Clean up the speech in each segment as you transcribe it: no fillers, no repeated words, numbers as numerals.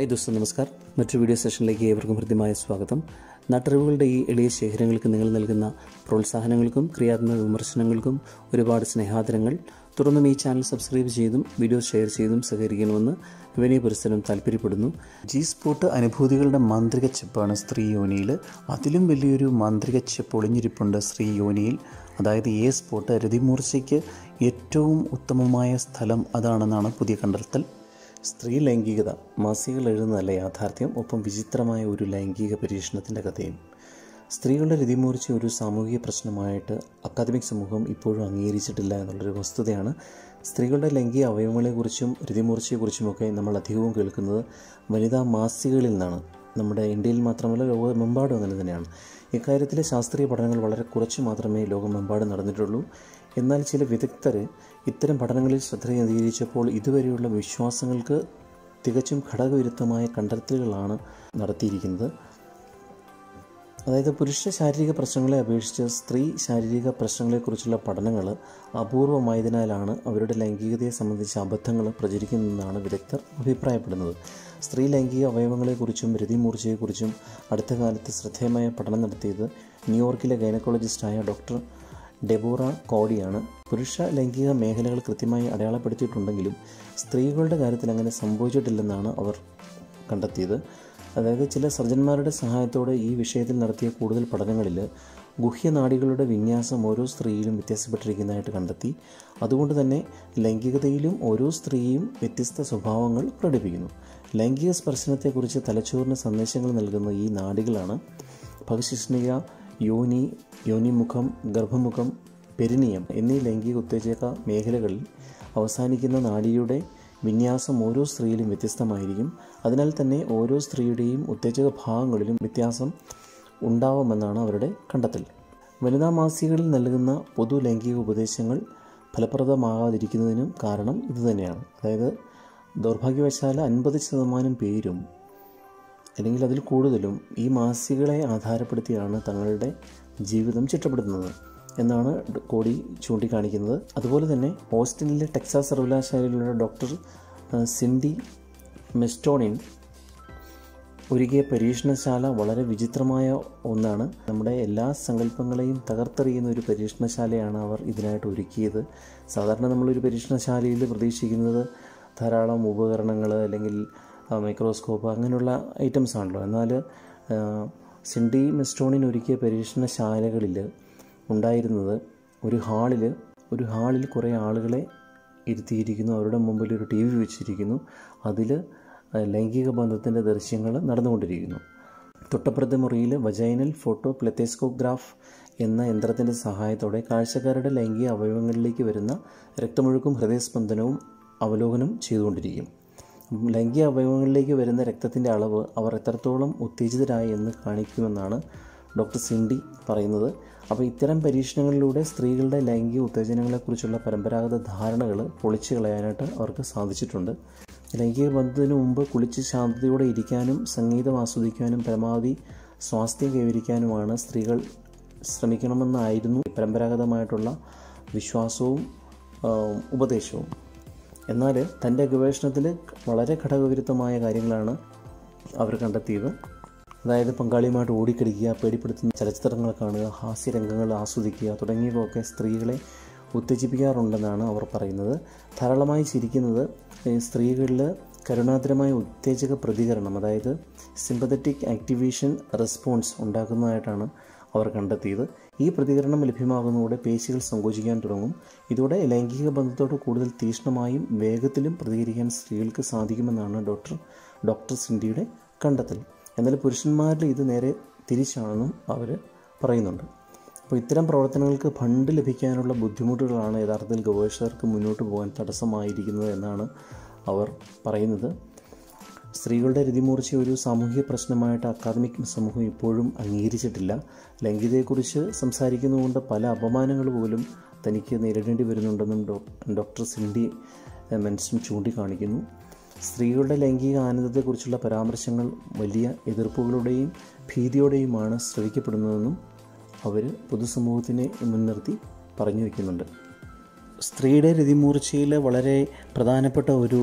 Hi ദോസ്തോ, നമസ്കാർ. മറ്റൊരു video സെഷനിലേക്ക് ഏവർക്കും ഹൃദ്യമായ സ്വാഗതം. നാട്ടറിവുകളുടെ ഈ എളിയ ശേഖരങ്ങൾക്ക് നിങ്ങൾ നൽകുന്ന പ്രോത്സാഹനങ്ങൾക്കും ക്രിയാത്മക വിമർശനങ്ങൾക്കും ഒരുപാട് സ്നേഹാദരങ്ങൾ. തുടർന്നും ഈ ചാനൽ സബ്സ്ക്രൈബ് ചെയ്തും വീഡിയോ ഷെയർ ചെയ്തും സഹകരിക്കണമെന്ന് വിനയപുരസ്സരം താല്പര്യപ്പെടുന്നു. ജി സ്പോട്ട് അനുഭൂതികളുടെ മാന്ത്രിക ചെപ്പാണ് സ്ത്രീ യോനിയിൽ. അതിലും വലിയൊരു മാന്ത്രിക ചെപ്പ് ഒളിഞ്ഞിരിപ്പുണ്ട് സ്ത്രീ യോനിയിൽ. അതായത് എ സ്പോട്ട് രതിമൂർച്ചയ്ക്ക് ഏറ്റവും ഉത്തമമായ സ്ഥലം അതാണെന്നാണ് പുതിയ കണ്ടെത്തൽ. സ്ത്രീ ലൈംഗികത മാസികകൾ എഴുതുന്നതല്ല യാഥാർത്ഥ്യം, ഒപ്പം വിചിത്രമായ ഒരു ലൈംഗിക പരീക്ഷണത്തിൻ്റെ കഥയും. സ്ത്രീകളുടെ രതിമൂർച്ച ഒരു സാമൂഹിക പ്രശ്നമായിട്ട് അക്കാദമിക് സമൂഹം ഇപ്പോഴും അംഗീകരിച്ചിട്ടില്ല എന്നുള്ളൊരു വസ്തുതയാണ്. സ്ത്രീകളുടെ ലൈംഗിക അവയവങ്ങളെക്കുറിച്ചും രതിമൂർച്ചയെക്കുറിച്ചുമൊക്കെ നമ്മൾ അധികവും കേൾക്കുന്നത് വനിതാ മാസികകളിൽ നിന്നാണ്. നമ്മുടെ ഇന്ത്യയിൽ മാത്രമല്ല, ലോകമെമ്പാടും അങ്ങനെ തന്നെയാണ്. ഇക്കാര്യത്തിലെ ശാസ്ത്രീയ പഠനങ്ങൾ വളരെ കുറച്ച് മാത്രമേ ലോകമെമ്പാടും നടന്നിട്ടുള്ളൂ. എന്നാൽ ചില വിദഗ്ധർ ഇത്തരം പഠനങ്ങളിൽ ശ്രദ്ധ കേന്ദ്രീകരിച്ചപ്പോൾ ഇതുവരെയുള്ള വിശ്വാസങ്ങൾക്ക് തികച്ചും ഘടകവിരുദ്ധമായ കണ്ടെത്തലുകളാണ് നടത്തിയിരിക്കുന്നത്. അതായത് പുരുഷ ശാരീരിക പ്രശ്നങ്ങളെ അപേക്ഷിച്ച് സ്ത്രീ ശാരീരിക പ്രശ്നങ്ങളെക്കുറിച്ചുള്ള പഠനങ്ങൾ അപൂർവമായതിനാലാണ് അവരുടെ ലൈംഗികതയെ സംബന്ധിച്ച അബദ്ധങ്ങൾ പ്രചരിക്കുന്നതെന്നാണ് വിദഗ്ധർ അഭിപ്രായപ്പെടുന്നത്. സ്ത്രീ ലൈംഗിക അവയവങ്ങളെക്കുറിച്ചും രതിമൂർച്ചയെക്കുറിച്ചും അടുത്ത കാലത്ത് ശ്രദ്ധേയമായ പഠനം നടത്തിയത് ന്യൂയോർക്കിലെ ഗൈനക്കോളജിസ്റ്റായ ഡോക്ടർ ഡെബോറ കോഡിയാണ്. പുരുഷ ലൈംഗിക മേഖലകൾ കൃത്യമായി അടയാളപ്പെടുത്തിയിട്ടുണ്ടെങ്കിലും സ്ത്രീകളുടെ കാര്യത്തിൽ അങ്ങനെ സംഭവിച്ചിട്ടില്ലെന്നാണ് അവർ കണ്ടെത്തിയത്. അതായത് ചില സർജന്മാരുടെ സഹായത്തോടെ ഈ വിഷയത്തിൽ നടത്തിയ കൂടുതൽ പഠനങ്ങളിൽ ഗുഹ്യനാഡികളുടെ വിന്യാസം ഓരോ സ്ത്രീയിലും വ്യത്യാസപ്പെട്ടിരിക്കുന്നതായിട്ട് കണ്ടെത്തി. അതുകൊണ്ട് തന്നെ ലൈംഗികതയിലും ഓരോ സ്ത്രീയും വ്യത്യസ്ത സ്വഭാവങ്ങൾ പ്രകടിപ്പിക്കുന്നു. ലൈംഗിക സ്പർശനത്തെക്കുറിച്ച് തലച്ചോറിന് സന്ദേശങ്ങൾ നൽകുന്ന ഈ നാഡികളാണ് ഭഗശിഷ്ണിക, യോനി, യോനിമുഖം, ഗർഭമുഖം, പെരിനിയം എന്നീ ലൈംഗിക ഉത്തേജക മേഖലകളിൽ അവസാനിക്കുന്ന നാഡിയുടെ വിന്യാസം ഓരോ സ്ത്രീയിലും വ്യത്യസ്തമായിരിക്കും. അതിനാൽ തന്നെ ഓരോ സ്ത്രീയുടെയും ഉത്തേജക ഭാഗങ്ങളിലും വ്യത്യാസം ഉണ്ടാവുമെന്നാണ് അവരുടെ കണ്ടെത്തൽ. വനിതാ മാസികകളിൽ നൽകുന്ന പൊതു ലൈംഗിക ഉപദേശങ്ങൾ ഫലപ്രദമാകാതിരിക്കുന്നതിനും കാരണം ഇതുതന്നെയാണ്. അതായത് ദൗർഭാഗ്യവശാൽ 50% പേരും അല്ലെങ്കിൽ അതിൽ കൂടുതലും ഈ മാസികകളെ ആധാരപ്പെടുത്തിയാണ് തങ്ങളുടെ ജീവിതം ചിട്ടപ്പെടുത്തുന്നത് എന്നാണ് കോടി ചൂണ്ടിക്കാണിക്കുന്നത്. അതുപോലെ തന്നെ ഓസ്റ്റിനിലെ ടെക്സാസ് സർവകലാശാലയിലുള്ള ഡോക്ടർ സിൻഡി മെസ്റ്റോണിൻ ഒരുക്കിയ പരീക്ഷണശാല വളരെ വിചിത്രമായ ഒന്നാണ്. നമ്മുടെ എല്ലാ സങ്കല്പങ്ങളെയും തകർത്തെറിയുന്ന ഒരു പരീക്ഷണശാലയാണ് അവർ ഇതിനായിട്ട് ഒരുക്കിയത്. സാധാരണ നമ്മളൊരു പരീക്ഷണശാലയിൽ പ്രതീക്ഷിക്കുന്നത് ധാരാളം ഉപകരണങ്ങൾ അല്ലെങ്കിൽ മൈക്രോസ്കോപ്പ് അങ്ങനെയുള്ള ഐറ്റംസ് ആണല്ലോ. എന്നാൽ സിൻഡി മെസ്റ്റോണിൻ ഒരുക്കിയ പരീക്ഷണശാലകളിൽ ഉണ്ടായിരുന്നത് ഒരു ഹാളിൽ കുറേ ആളുകളെ ഇരുത്തിയിരിക്കുന്നു. അവരുടെ മുമ്പിൽ ഒരു TV വെച്ചിരിക്കുന്നു. അതിൽ ലൈംഗിക ബന്ധത്തിൻ്റെ ദൃശ്യങ്ങൾ നടന്നുകൊണ്ടിരിക്കുന്നു. തൊട്ടപ്പുറത്തെ മുറിയിൽ വജൈനൽ ഫോട്ടോ പ്ലെത്തേസ്കോഗ്രാഫ് എന്ന യന്ത്രത്തിൻ്റെ സഹായത്തോടെ കാഴ്ചക്കാരുടെ ലൈംഗിക അവയവങ്ങളിലേക്ക് വരുന്ന രക്തമൊഴുക്കും ഹൃദയസ്പന്ദനവും അവലോകനം ചെയ്തുകൊണ്ടിരിക്കും. ലൈംഗിക അവയവങ്ങളിലേക്ക് വരുന്ന രക്തത്തിൻ്റെ അളവ് അവർ എത്രത്തോളം ഉത്തേജിതരായി എന്ന് കാണിക്കുമെന്നാണ് ഡോക്ടർ സിൻഡി പറയുന്നത്. അപ്പോൾ ഇത്തരം പരീക്ഷണങ്ങളിലൂടെ സ്ത്രീകളുടെ ലൈംഗിക ഉത്തേജനങ്ങളെക്കുറിച്ചുള്ള പരമ്പരാഗത ധാരണകൾ പൊളിച്ചു കളയാനായിട്ട് അവർക്ക് സാധിച്ചിട്ടുണ്ട്. ലൈംഗിക ബന്ധത്തിന് മുമ്പ് കുളിച്ച് ശാന്തതയോടെ ഇരിക്കാനും സംഗീതം ആസ്വദിക്കാനും പരമാവധി സ്വാസ്ഥ്യം കൈവരിക്കാനുമാണ് സ്ത്രീകൾ ശ്രമിക്കണമെന്നായിരുന്നു പരമ്പരാഗതമായിട്ടുള്ള വിശ്വാസവും ഉപദേശവും. എന്നാൽ തൻ്റെ ഗവേഷണത്തിൽ വളരെ ഘടകവിരുദ്ധമായ കാര്യങ്ങളാണ് അവർ കണ്ടെത്തിയത്. അതായത് പങ്കാളിയുമായിട്ട് ഓടിക്കളിക്കുക, പേടിപ്പെടുത്തുന്ന ചലച്ചിത്രങ്ങൾ കാണുക, ഹാസ്യരംഗങ്ങൾ ആസ്വദിക്കുക തുടങ്ങിയവയൊക്കെ സ്ത്രീകളെ ഉത്തേജിപ്പിക്കാറുണ്ടെന്നാണ് അവർ പറയുന്നത്. ധാരാളമായി ചിരിക്കുന്നത് സ്ത്രീകളിൽ കരുണാതരമായ ഉത്തേജക പ്രതികരണം, അതായത് സിമ്പത്തറ്റിക് ആക്ടിവേഷൻ റെസ്പോൺസ് ഉണ്ടാക്കുന്നതായിട്ടാണ് അവർ കണ്ടെത്തിയത്. ഈ പ്രതികരണം ലഭ്യമാകുന്നതോടെ പേശികൾ സങ്കോചിക്കാൻ തുടങ്ങും. ഇതോടെ ലൈംഗിക ബന്ധത്തോട് കൂടുതൽ തീക്ഷ്ണമായും വേഗത്തിലും പ്രതികരിക്കാൻ സ്ത്രീകൾക്ക് സാധിക്കുമെന്നാണ് ഡോക്ടർ സിൻഡിയുടെ കണ്ടെത്തൽ. എന്നാൽ പുരുഷന്മാരിൽ ഇത് നേരെ തിരിച്ചാണെന്നും അവർ പറയുന്നുണ്ട്. അപ്പോൾ ഇത്തരം പ്രവർത്തനങ്ങൾക്ക് ഫണ്ട് ലഭിക്കാനുള്ള ബുദ്ധിമുട്ടുകളാണ് യഥാർത്ഥത്തിൽ ഗവേഷകർക്ക് മുന്നോട്ട് പോകാൻ തടസ്സമായിരിക്കുന്നത് എന്നാണ് അവർ പറയുന്നത്. സ്ത്രീകളുടെ രതിമൂർച്ച ഒരു സാമൂഹിക പ്രശ്നമായിട്ട് അക്കാദമിക് സമൂഹം ഇപ്പോഴും അംഗീകരിച്ചിട്ടില്ല. ലൈംഗികതയെക്കുറിച്ച് സംസാരിക്കുന്നതുകൊണ്ട് പല അപമാനങ്ങൾ പോലും തനിക്ക് നേരിടേണ്ടി വരുന്നുണ്ടെന്നും ഡോക്ടർ സിൻഡി മെൻഷൻ ചൂണ്ടിക്കാണിക്കുന്നു. സ്ത്രീകളുടെ ലൈംഗിക ആനന്ദത്തെക്കുറിച്ചുള്ള പരാമർശങ്ങൾ വലിയ എതിർപ്പുകളുടെയും ഭീതിയോടെയുമാണ് ശ്രവിക്കപ്പെടുന്നതെന്നും അവർ പൊതുസമൂഹത്തിനെ മുൻനിർത്തി പറഞ്ഞു വയ്ക്കുന്നുണ്ട്. സ്ത്രീയുടെ രതിമൂർച്ചയിൽ വളരെ പ്രധാനപ്പെട്ട ഒരു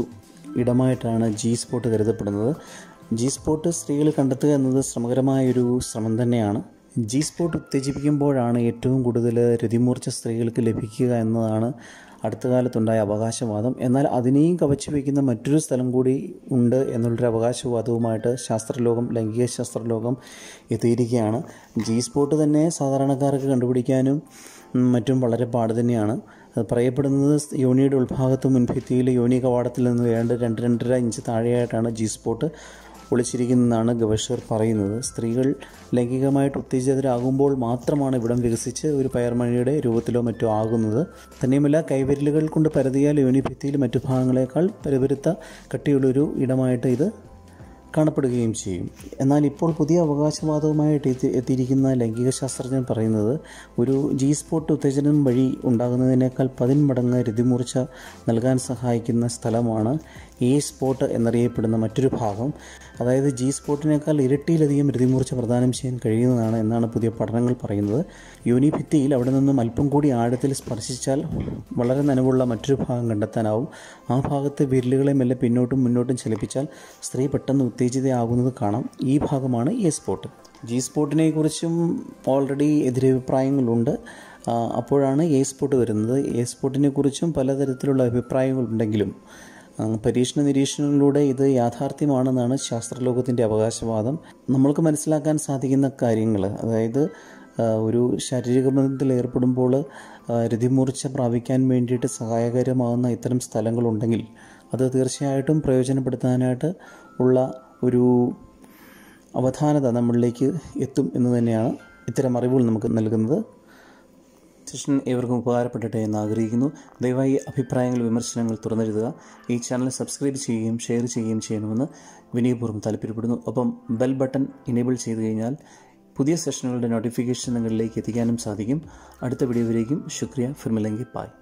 ഇടമായിട്ടാണ് ജി സ്പോട്ട് കരുതപ്പെടുന്നത്. ജി സ്പോട്ട് സ്ത്രീകൾ കണ്ടെത്തുക എന്നത് ശ്രമകരമായൊരു ശ്രമം തന്നെയാണ്. ജി സ്പോട്ട് ഉത്തേജിപ്പിക്കുമ്പോഴാണ് ഏറ്റവും കൂടുതൽ രതിമൂർച്ച സ്ത്രീകൾക്ക് ലഭിക്കുക എന്നതാണ് അടുത്ത കാലത്തുണ്ടായ അവകാശവാദം. എന്നാൽ അതിനെയും കവച്ചു വയ്ക്കുന്ന മറ്റൊരു സ്ഥലം കൂടി ഉണ്ട് എന്നുള്ളൊരു അവകാശവാദവുമായിട്ട് ശാസ്ത്രലോകം, ലൈംഗിക ശാസ്ത്രലോകം എത്തിയിരിക്കുകയാണ്. ജി സ്പോട്ട് തന്നെ സാധാരണക്കാർക്ക് കണ്ടുപിടിക്കാനും മറ്റും വളരെ പാട് തന്നെയാണ്. പറയപ്പെടുന്നത് യോനിയുടെ ഉൾഭാഗത്ത് മുൻഭിത്തിയിൽ യോനി കവാടത്തിൽ നിന്ന് വേണ്ട 2-2.5 ഇഞ്ച് താഴെയായിട്ടാണ് ജി സ്പോട്ട് ഒളിച്ചിരിക്കുന്നതെന്നാണ് ഗവേഷകർ പറയുന്നത്. സ്ത്രീകൾ ലൈംഗികമായിട്ട് ഉത്തേജിതരാകുമ്പോൾ മാത്രമാണ് ഇവിടം വികസിച്ച് ഒരു പയർമണിയുടെ രൂപത്തിലോ മറ്റോ ആകുന്നത്. തന്നെയുമല്ല, കൈവിരലുകൾ കൊണ്ട് പരതിയാൽ യോനിഭിത്തിയിൽ മറ്റു ഭാഗങ്ങളെക്കാൾ പരുപരുത്ത കട്ടിയുള്ളൊരു ഇടമായിട്ട് ഇത് കാണപ്പെടുകയും ചെയ്യും. എന്നാൽ ഇപ്പോൾ പുതിയ അവകാശവാദവുമായിട്ട് എത്തിയിരിക്കുന്ന ലൈംഗിക ശാസ്ത്രജ്ഞൻ പറയുന്നത് ഒരു ജി സ്പോട്ട് ഉത്തേജനം വഴി ഉണ്ടാകുന്നതിനേക്കാൾ 10 മടങ്ങ് രതിമൂർച്ച നൽകാൻ സഹായിക്കുന്ന സ്ഥലമാണ് എ സ്പോട്ട് എന്നറിയപ്പെടുന്ന മറ്റൊരു ഭാഗം. അതായത് ജി സ്പോട്ടിനേക്കാൾ ഇരട്ടിയിലധികം രതിമൂർച്ച പ്രദാനം ചെയ്യാൻ കഴിയുന്നതാണ് എന്നാണ് പുതിയ പഠനങ്ങൾ പറയുന്നത്. യോനിഭിത്തിയിൽ അവിടെ നിന്നും അല്പം കൂടി ആഴത്തിൽ സ്പർശിച്ചാൽ വളരെ നനവുള്ള മറ്റൊരു ഭാഗം കണ്ടെത്താനാവും. ആ ഭാഗത്ത് വിരലുകളെ മെല്ലെ പിന്നോട്ടും മുന്നോട്ടും ചലിപ്പിച്ചാൽ സ്ത്രീ പെട്ടെന്ന് ഉത്തേജിതയാകുന്നത് കാണാം. ഈ ഭാഗമാണ് എ സ്പോട്ട്. ജി സ്പോട്ടിനെ കുറിച്ചും ഓൾറെഡി എതിരഭിപ്രായങ്ങളുണ്ട്. അപ്പോഴാണ് എ സ്പോട്ട് വരുന്നത്. എ സ്പോട്ടിനെ കുറിച്ചും പലതരത്തിലുള്ള അഭിപ്രായങ്ങളുണ്ടെങ്കിലും പരീക്ഷണ നിരീക്ഷണങ്ങളിലൂടെ ഇത് യാഥാർത്ഥ്യമാണെന്നാണ് ശാസ്ത്രലോകത്തിൻ്റെ അവകാശവാദം. നമ്മൾക്ക് മനസ്സിലാക്കാൻ സാധിക്കുന്ന കാര്യങ്ങൾ, അതായത് ഒരു ശാരീരിക ബന്ധത്തിൽ ഏർപ്പെടുമ്പോൾ രതിമൂർച്ച പ്രാപിക്കാൻ വേണ്ടിയിട്ട് സഹായകരമാകുന്ന ഇത്തരം സ്ഥലങ്ങളുണ്ടെങ്കിൽ അത് തീർച്ചയായിട്ടും പ്രയോജനപ്പെടുത്താനായിട്ട് ഉള്ള ഒരു അവധാനത നമ്മളിലേക്ക് എത്തും എന്ന് തന്നെയാണ് ഇത്തരം അറിവുകൾ നമുക്ക് നൽകുന്നത്. സെഷൻ ഏവർക്കും ഉപകാരപ്പെടട്ടെ എന്ന് ആഗ്രഹിക്കുന്നു. ദയവായി അഭിപ്രായങ്ങൾ, വിമർശനങ്ങൾ തുറന്നെഴുതുക. ഈ ചാനൽ സബ്സ്ക്രൈബ് ചെയ്യുകയും ഷെയർ ചെയ്യുകയും ചെയ്യണമെന്ന് വിനയപൂർവ്വം താല്പര്യപ്പെടുന്നു. ഒപ്പം ബെൽ ബട്ടൺ ഇനേബിൾ ചെയ്തു കഴിഞ്ഞാൽ പുതിയ സെഷനുകളുടെ നോട്ടിഫിക്കേഷൻ നിങ്ങളിലേക്ക് എത്തിക്കാനും സാധിക്കും. അടുത്ത വീഡിയോയിലേക്കും ശുക്രിയ. ഫിർ മിലെംഗെ. ബായ്.